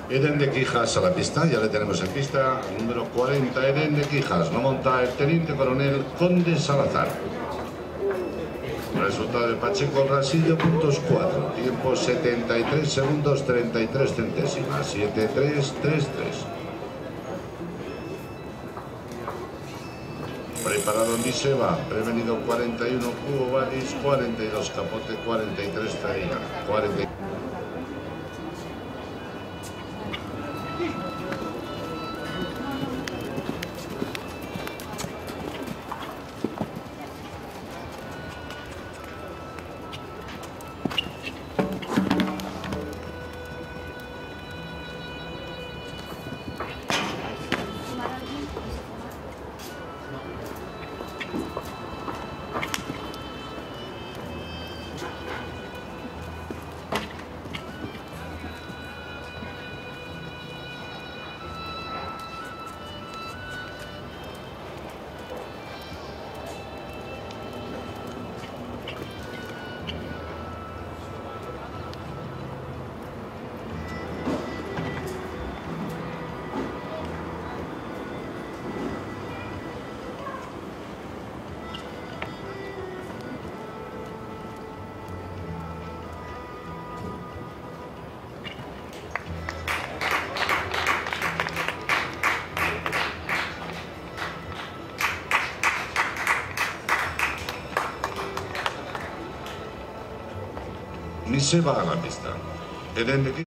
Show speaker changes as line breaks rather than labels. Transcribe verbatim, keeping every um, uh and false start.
Eden de Quijas a la pista, ya le tenemos en pista. Número cuarenta, Eden de Quijas. Lo monta el teniente coronel Conde Salazar. Resultado de Pacheco Rasillo, puntos cuatro. Tiempo setenta y tres segundos treinta y tres centésimas. siete tres tres tres. Preparado Miseva, prevenido cuarenta y uno Cubo Badis, cuarenta y dos Capote, cuarenta y tres Traía, cuarenta. Miseva a la pista. Eden de